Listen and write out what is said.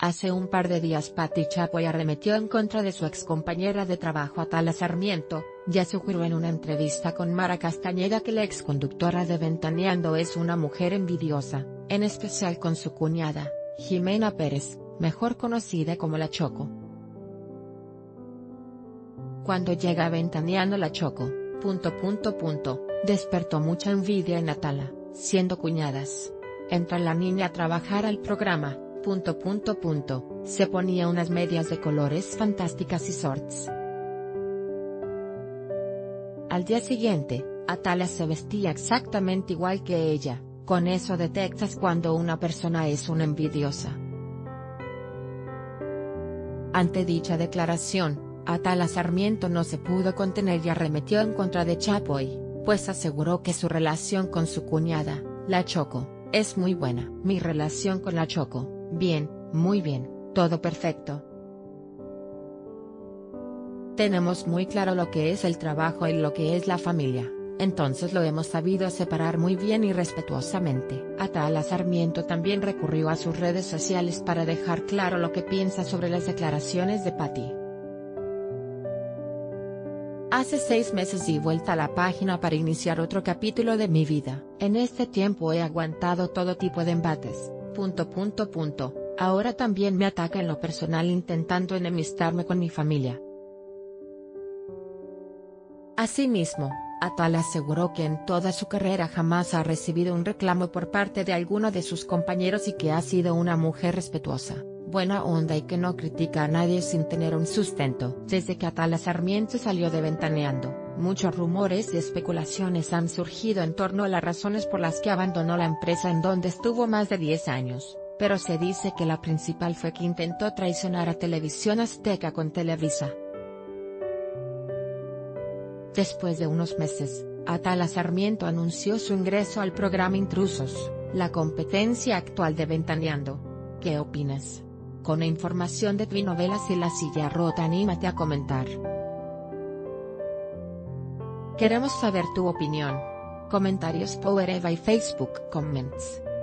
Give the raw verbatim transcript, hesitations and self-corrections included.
Hace un par de días Patti Chapoy arremetió en contra de su excompañera de trabajo Atala Sarmiento, y aseguró en una entrevista con Mara Castañeda que la exconductora de Ventaneando es una mujer envidiosa, en especial con su cuñada, Jimena Pérez, mejor conocida como La Choco. Cuando llega a Ventaneando La Choco, punto punto punto, despertó mucha envidia en Atala, siendo cuñadas. Entra la niña a trabajar al programa. Punto punto punto, se ponía unas medias de colores fantásticas y shorts. Al día siguiente, Atala se vestía exactamente igual que ella, con eso detectas cuando una persona es una envidiosa. Ante dicha declaración, Atala Sarmiento no se pudo contener y arremetió en contra de Chapoy, pues aseguró que su relación con su cuñada, La Choco, es muy buena. Mi relación con La Choco, bien, muy bien, todo perfecto. Tenemos muy claro lo que es el trabajo y lo que es la familia, entonces lo hemos sabido separar muy bien y respetuosamente. Atala Sarmiento también recurrió a sus redes sociales para dejar claro lo que piensa sobre las declaraciones de Patti. Hace seis meses di vuelta a la página para iniciar otro capítulo de mi vida. En este tiempo he aguantado todo tipo de embates. Punto punto punto, ahora también me ataca en lo personal intentando enemistarme con mi familia. Asimismo, Atala aseguró que en toda su carrera jamás ha recibido un reclamo por parte de alguno de sus compañeros y que ha sido una mujer respetuosa, buena onda y que no critica a nadie sin tener un sustento. Desde que Atala Sarmiento salió de Ventaneando, muchos rumores y especulaciones han surgido en torno a las razones por las que abandonó la empresa en donde estuvo más de diez años, pero se dice que la principal fue que intentó traicionar a Televisión Azteca con Televisa. Después de unos meses, Atala Sarmiento anunció su ingreso al programa Intrusos, la competencia actual de Ventaneando. ¿Qué opinas? Con la información de Twinovelas y La Silla Rota, anímate a comentar. Queremos saber tu opinión. Comentarios Power Eva y Facebook Comments.